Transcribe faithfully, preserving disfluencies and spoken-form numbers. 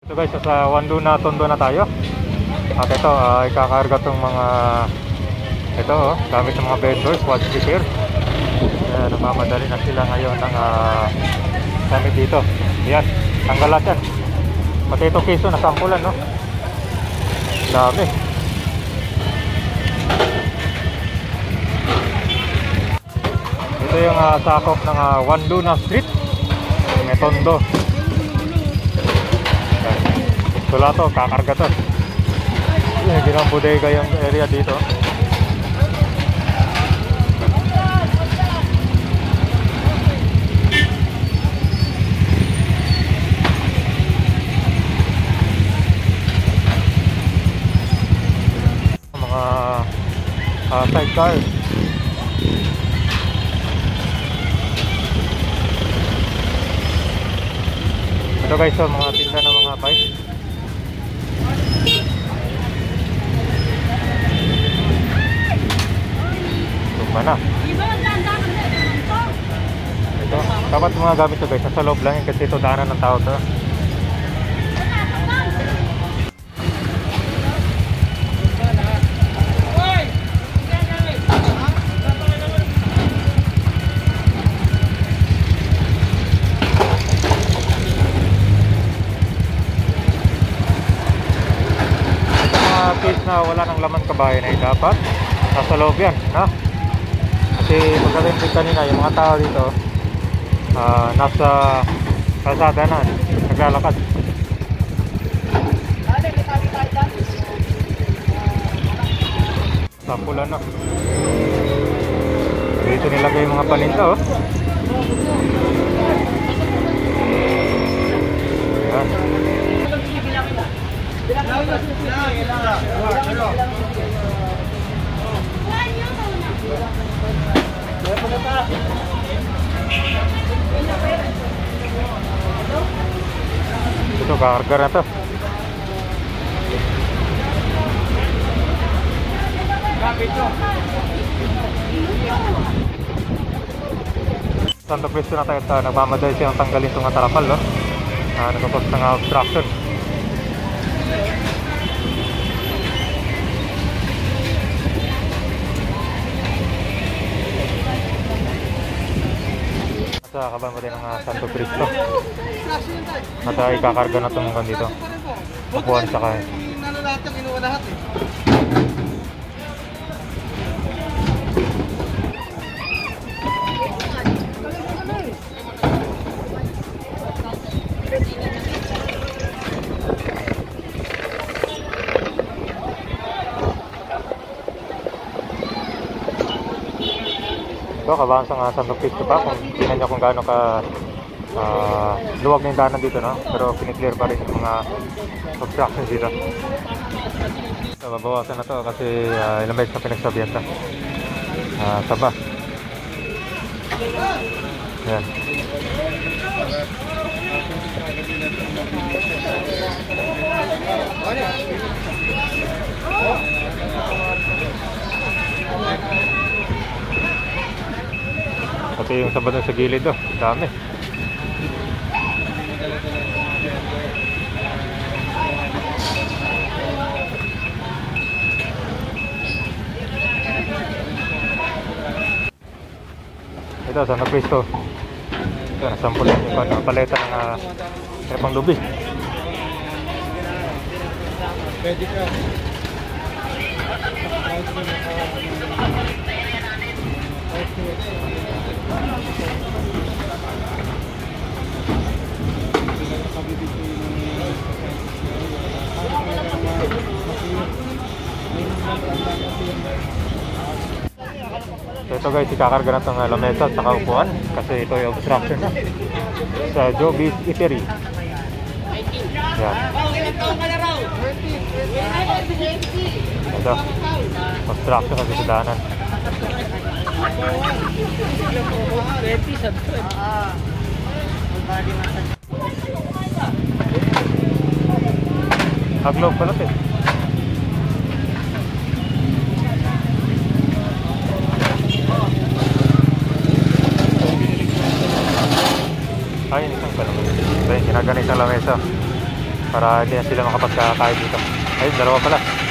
So guys, sa Wanduna Tondo na tayo. At ito, uh, ikakarga itong mga ito, oh, gamit ng mga vendors, watch repair. Uh, namamadali na sila ngayon ng uh, gamit dito. Yan, tanggal lahat yan. Pati itong keso na sampulan, no? Dami. Ito yung uh, sakop ng uh, Wanduna Street, may Tondo. Wala to, kakarga to. Hindi na bodega yung area dito. Mga uh, sidecar. Ito guys, so, mga tinda ng mga bike. Mana? Ito, dapat mga gamit to guys, nasa loob lang yun kasi ito daanan ng tao to. Mga case na wala ng laman kabayan ay dapat nasa loob yan, ha? Kasi magkakaroon din kanina yung mga tao dito uh, nasa kalsada na naglalakad. Sampulan na. Dito nilagay yung mga paninda, oh. Ayan. Ito, kakarga na to. Santo Cristo na tayo. Nagmamadali siyang tanggalin itong tarapal, no? Uh, nagkakos ng obstruction. Sa kaban mo din ng uh, Santo Cristo. At uh, ikakarga na itong hanggang dito. Upuan sa kaya. Ito, kabahan sa nga Santo Cristo pa. Kung tingnan nyo kung gaano ka uh, luwag na yung daanan dito, no? Pero piniklear pa rin yung mga obstructions dito. So, mabawasan na to kasi uh, ilang beses na pinagsabihan ta. Uh, saba. Yan. Pati yung sabad sa gilid, oh, dami. Ito, Santo Cristo. Ito, nasampulan yung paleta ng uh, Repang Lubi. Pwede ka. So ito guys, ikakarga na itong lamesa at saka upuan kasi ito yung obstruction na sa Joby's Eatery. Yan. Ito, obstruction kasi sa daanan. Haglog pala ito. Ay, isang pala. Ito yung ginaganit ng lamesa. para hindi na sila makapagkakain dito. Ayun, dalawa pala.